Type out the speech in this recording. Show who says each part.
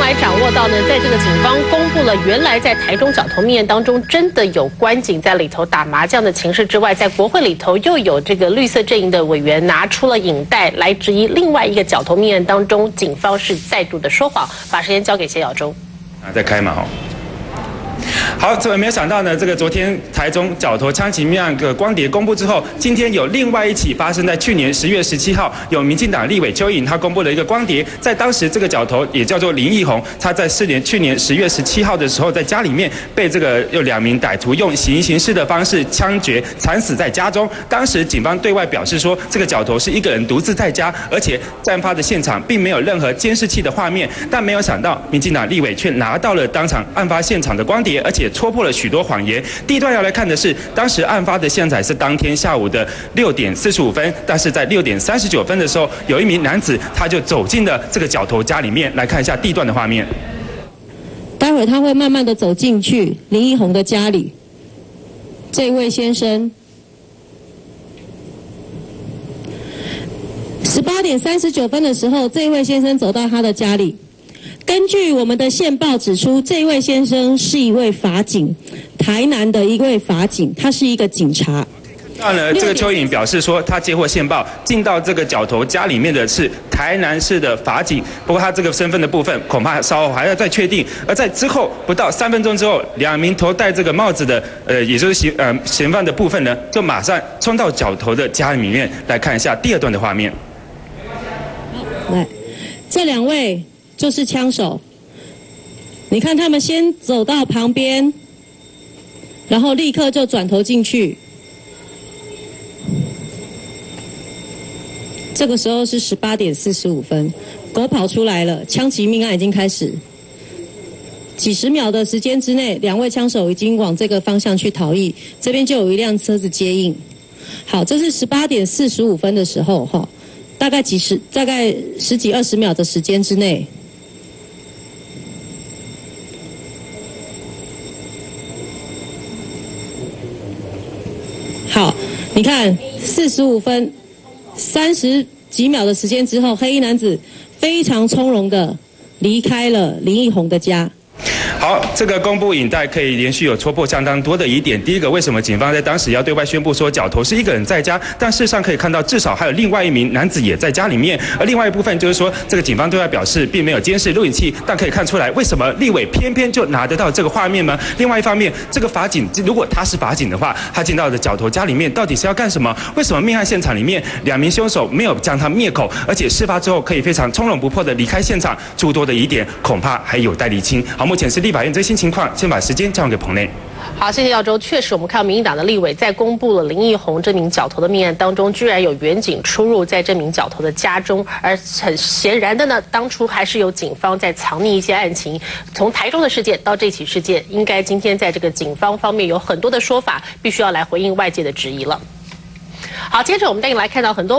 Speaker 1: 来掌握到呢，在这个警方公布了原来在台中角头命案当中真的有官警在里头打麻将的情势之外，在国会里头又有这个绿色阵营的委员拿出了影带来质疑另外一个角头命案当中警方是再度的说谎。把时间交给谢耀洲。
Speaker 2: 在开嘛哈。好，这没有想到呢，这个昨天台中角头枪击命案的光碟公布之后，今天有另外一起发生在去年10月17号，有民进党立委邱颖他公布了一个光碟，在当时这个角头也叫做林义宏，他在去年10月17号的时候，在家里面被这个有2名歹徒用行式的方式枪决惨死在家中。当时警方对外表示说，这个角头是一个人独自在家，而且案发的现场并没有任何监视器的画面，但没有想到民进党立委却拿到了当场案发现场的光碟，而且戳破了许多谎言。第一段要来看的是，当时案发的现在是当天下午的6点45分，但是在6点39分的时候，有一名男子他就走进了这个角头家里面。来看一下第一段的画面。
Speaker 3: 待会他会慢慢的走进去林义宏的家里，这位先生18点39分的时候，这位先生走到他的家里。根据我们的线报指出，这位先生是一位法警，台南的一位法警，他是一个警察。
Speaker 2: 当然，这个邱颖表示说，他接获线报，进到这个角头家里面的是台南市的法警。不过他这个身份的部分，恐怕稍后还要再确定。而在之后不到3分钟之后，2名头戴这个帽子的，也就是嫌犯的部分呢，就马上冲到角头的家里面来看一下第2段的画面。
Speaker 3: 来，这2位就是枪手，你看他们先走到旁边，然后立刻就转头进去。这个时候是18点45分，狗跑出来了，枪击命案已经开始。几十秒的时间之内，2位枪手已经往这个方向去逃逸，这边就有一辆车子接应。好，这是18点45分的时候，哈，大概10几20秒的时间之内。好，你看45分30几秒的时间之后，黑衣男子非常从容的离开了林义宏的家。
Speaker 2: 好，这个公布影带可以连续有戳破相当多的疑点。第一个，为什么警方在当时要对外宣布说角头是一个人在家？但事实上可以看到，至少还有另外一名男子也在家里面。而另外一部分就是说，这个警方对外表示并没有监视录影器，但可以看出来，为什么立委偏偏就拿得到这个画面呢？另外一方面，这个法警如果他是法警的话，他进到的角头家里面到底是要干什么？为什么命案现场里面2名凶手没有将他灭口，而且事发之后可以非常从容不迫的离开现场？诸多的疑点恐怕还有待厘清。好，目前是立法院最新情况，先把时间交给彭内。
Speaker 1: 好，谢谢耀洲。确实，我们看到民进党的立委在公布了林义宏这名角头的命案当中，居然有远警出入在这名角头的家中，而很显然的呢，当初还是有警方在藏匿一些案情。从台中的事件到这起事件，应该今天在这个警方方面有很多的说法，必须要来回应外界的质疑了。好，接着我们带你来看到很多。